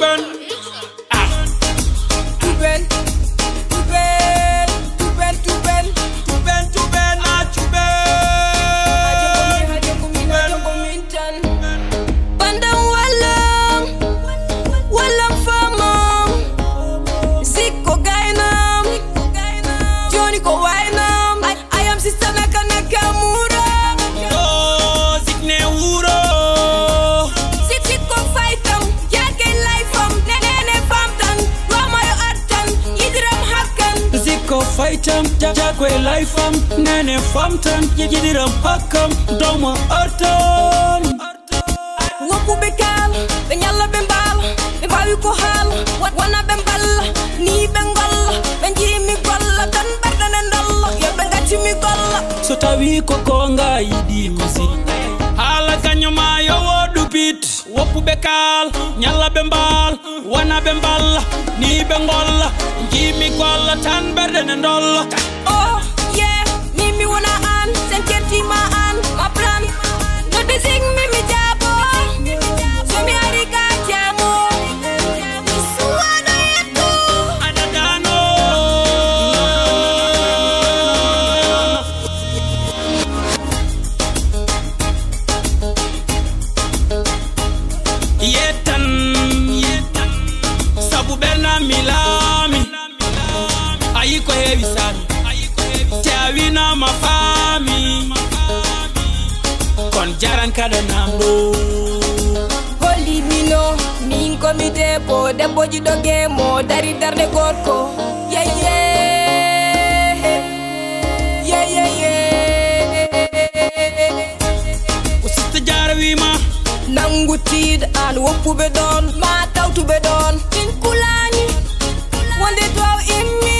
tuben. Tuben, tuben, tuben, tuben, Tuben, tuben, tuben. Hajo mintan. Pandang walam famam. Ziko gainam, Johnny ko wainam. I am sister Nakamura. Oh, zikne uro. Ziko fightam, yake lifeam. Nene famtan, Roma yo artan, yidiram hakan. Ziko fightam, jakwe lifeam. Nene famtan, yidiram hakam. Doma artan. Wopu bekal, benyalla bembal, bebawi ko hal, wana bembal, ni bengal, benjimi golla, tan bardana ndalla, yo bengati mi golla. So tawi ko konga yidi misi. Hala kanyoma yo wodu bit. Wopu bekal, nyalla bembal, wana bembal, ni bengolla, jimi golla, tan bardana ndalla. Oh yeah, mimi wana an, senketi ma an, ma plan, no desig mimi jabo, so mi harika jamo, suwado yetu. Adadano. Yetan, sabu berna milami. Ayiko heavy sami, tiawina mafami. Kon jaran kada namdo. Holy mino, min komite po debbo jiɗo gemo dari darde gorko. Yeah yeah, yeah yeah yeah. Usista jara wima. Nangutide an woppuɓe ɗon ma tawtuɓe ɗon in kulani wonde tow immi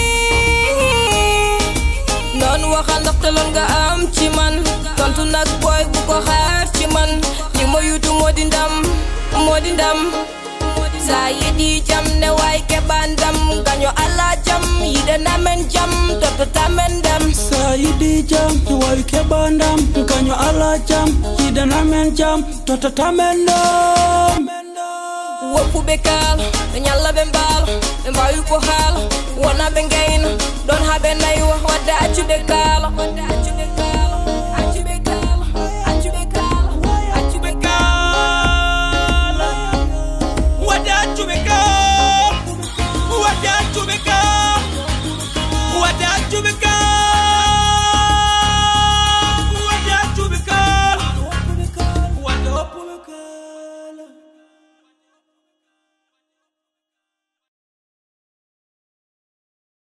non waxa naftalon nga am ci man tontu nak boy bu ko xaar ci man li ma yutu modi ndam sa yedi jam ne way ke bandam gaño ala jam yide namen jam toto tamen dam Sayidi jam, way ke bandam. Kanyo ala jam, hidana men jam. Tota tamendam. woppuɓe kal ɓe ñalla ɓe mbaal ɓe mbawi ko haala wona ɓe gayna ɗon ha ɓe naywa wadde accude kaala